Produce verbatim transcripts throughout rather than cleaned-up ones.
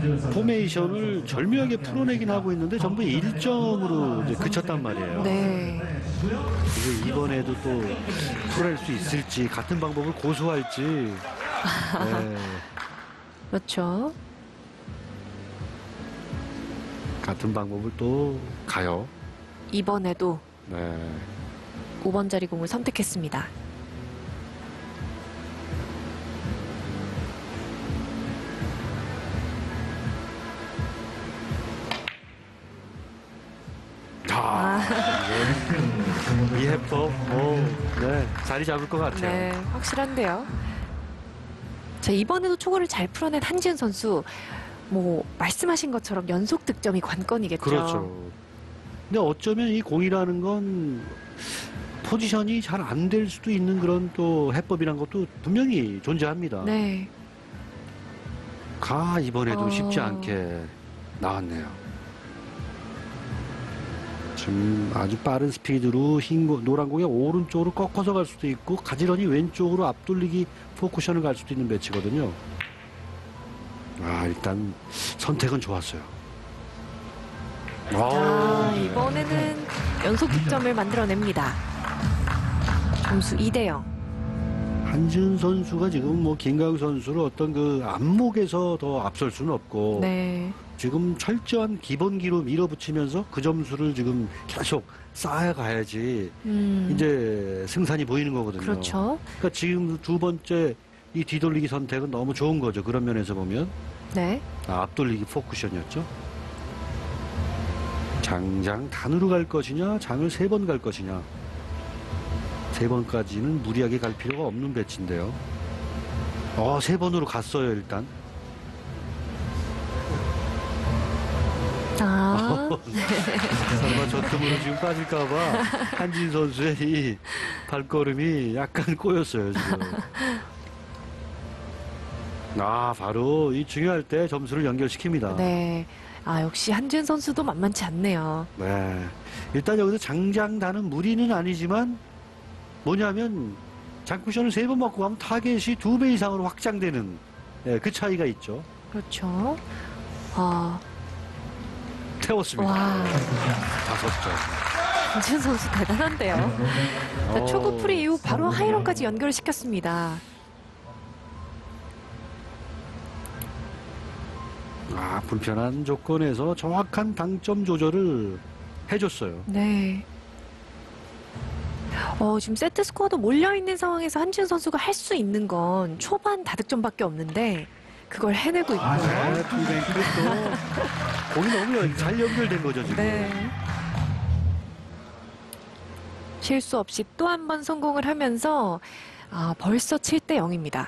포메이션을 절묘하게 풀어내긴 하고 있는데 전부 일 점으로 이제 그쳤단 말이에요. 네. 그래서 이번에도 또 풀어낼 수 있을지, 같은 방법을 고수할지. 네. 그렇죠. 같은 방법을 또 가요. 이번에도 네. 오 번짜리 공을 선택했습니다. 아, 네. 이 해법, 뭐, 네, 자리 잡을 것 같아요. 네, 확실한데요. 자, 이번에도 초구를 잘 풀어낸 한지은 선수, 뭐 말씀하신 것처럼 연속 득점이 관건이겠죠. 그렇죠. 근데 어쩌면 이 공이라는 건 포지션이 잘 안 될 수도 있는 그런 또 해법이란 것도 분명히 존재합니다. 네. 가 이번에도 어... 쉽지 않게 나왔네요. 지금 아주 빠른 스피드로 흰 고, 노란 공이 오른쪽으로 꺾어서 갈 수도 있고 가지런히 왼쪽으로 앞돌리기 포쿠션을 갈 수도 있는 배치거든요. 아, 일단 선택은 좋았어요. 아, 이번에는 연속 득점을 만들어냅니다. 점수 이 대 영. 한지은 선수가 지금 뭐 김가우 선수를 어떤 그 안목에서 더 앞설 수는 없고 네. 지금 철저한 기본기로 밀어붙이면서 그 점수를 지금 계속 쌓아가야지 음. 이제 승산이 보이는 거거든요. 그렇죠. 그러니까 지금 두 번째 이 뒤돌리기 선택은 너무 좋은 거죠. 그런 면에서 보면. 네. 아, 앞돌리기 포쿠션이었죠. 장장 단으로 갈 것이냐, 장을 세 번 갈 것이냐. 세 번까지는 무리하게 갈 필요가 없는 배치인데요. 어, 세 번으로 갔어요, 일단. 아. 설마 저 틈으로 지금 빠질까봐 한진 선수의 이 발걸음이 약간 꼬였어요, 지금. 아, 바로 이 중요할 때 점수를 연결시킵니다. 네. 아, 역시 한지은 선수도 만만치 않네요. 네. 일단 여기서 장장다는 무리는 아니지만 뭐냐면 장쿠션을 세 번 맞고 가면 타겟이 두 배 이상으로 확장되는 네, 그 차이가 있죠. 그렇죠. 아. 태웠습니다. 와. 다섯 점. 한지은 선수 대단한데요. 자, 어. 초구 풀이 이후 바로 하이런까지 연결을 시켰습니다. 아, 불편한 조건에서 정확한 당점 조절을 해줬어요. 네. 어, 지금 세트 스코어도 몰려있는 상황에서 한지은 선수가 할 수 있는 건 초반 다득점밖에 없는데 그걸 해내고 있고요. 네, 투뱅크 또 공이 너무 연- 잘 연결된 거죠, 지금. 네. 실수 없이 또 한 번 성공을 하면서 아, 벌써 칠 대 영입니다.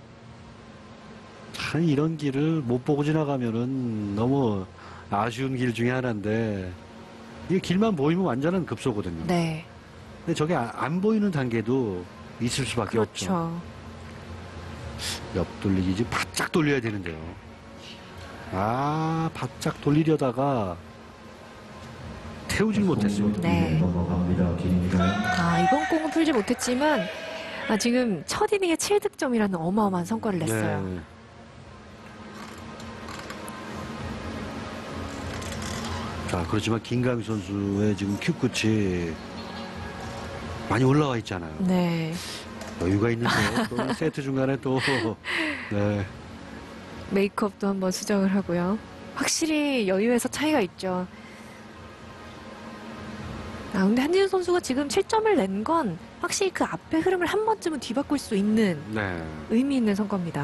참 이런 길을 못 보고 지나가면은 너무 아쉬운 길 중에 하나인데 이게 길만 보이면 완전한 급소거든요. 네. 근데 저게 아- 안 보이는 단계도 있을 수밖에 없죠. 그렇죠. 옆 돌리기 바짝 돌려야 되는데요. 아, 바짝 돌리려다가 태우질 못했어요. 네. 아, 이번 공은 풀지 못했지만 아, 지금 첫 이닝에 칠 득점이라는 어마어마한 성과를 냈어요. 네. 자, 그렇지만 김강희 선수의 지금 큐 끝이 많이 올라와 있잖아요. 네. 여유가 있는데요. 또 세트 중간에 또 네. 메이크업도 한번 수정을 하고요. 확실히 여유에서 차이가 있죠. 아, 근데 한지은 선수가 지금 칠 점을 낸 건 확실히 그 앞의 흐름을 한 번쯤은 뒤바꿀 수 있는 네. 의미 있는 성과입니다.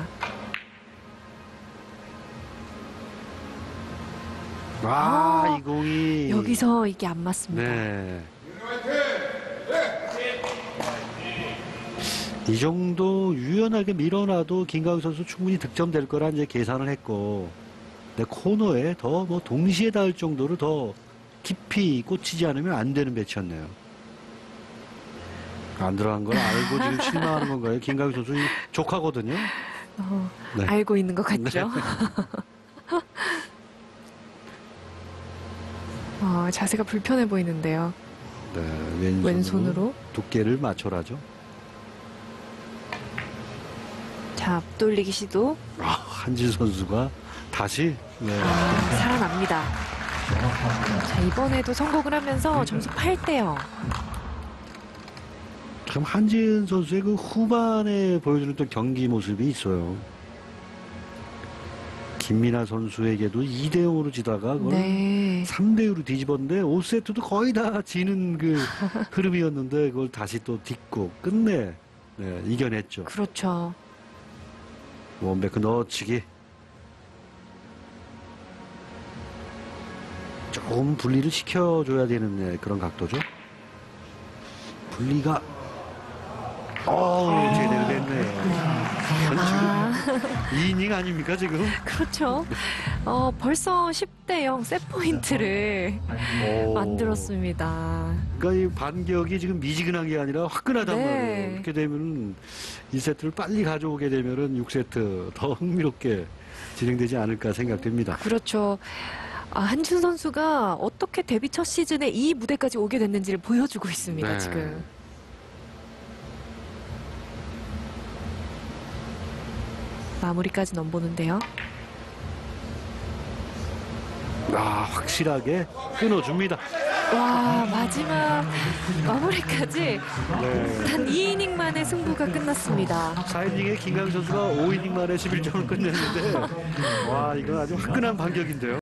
아, 아, 이 공이 여기서 이게 안 맞습니다. 네. 이 정도 유연하게 밀어놔도 김강희 선수 충분히 득점될 거라 이제 계산을 했고, 근데 코너에 더 뭐 동시에 닿을 정도로 더 깊이 꽂히지 않으면 안 되는 배치였네요. 안 들어간 걸 알고 지금 실망하는 건가요? 김강희 선수 족하거든요. 어, 네. 알고 있는 것 같죠? 어, 자세가 불편해 보이는데요. 네, 왼손으로, 왼손으로. 두께를 맞춰라죠. 자, 앞돌리기 시도. 아, 한진 선수가 다시 네. 아, 살아납니다. 자, 이번에도 성공을 하면서 점수 팔 대 영. 참 한지은 선수의 그 후반에 보여주는 또 경기 모습이 있어요. 김민아 선수에게도 이 대 영으로 지다가 그걸 네. 삼 대 이로 뒤집었는데 오 세트도 거의 다 지는 그 흐름이었는데 그걸 다시 또 딛고 끝내 네, 이겨냈죠. 그렇죠. 원베크 넣어치기. 조금 분리를 시켜줘야 되는 네, 그런 각도죠. 분리가 어 제대로 됐네요. 아, 이 이닝 아닙니까 지금? 그렇죠. 어, 벌써 십 대 영 셋 포인트를 오. 만들었습니다. 그러니까 이 반격이 지금 미지근한 게 아니라 화끈하단 네. 말이에요. 이렇게 되면은 일 세트를 빨리 가져오게 되면은 육 세트 더 흥미롭게 진행되지 않을까 생각됩니다. 그렇죠. 아, 한준 선수가 어떻게 데뷔 첫 시즌에 이 무대까지 오게 됐는지를 보여주고 있습니다, 네. 지금. 마무리까지 넘보는데요. 아, 확실하게 끊어줍니다. 와, 마지막 마무리까지 네. 단 이 이닝 만에 승부가 끝났습니다. 사 이닝에 김강 선수가 오 이닝 만에 십일 점을 끝냈는데 와, 이건 아주 화끈한 반격인데요.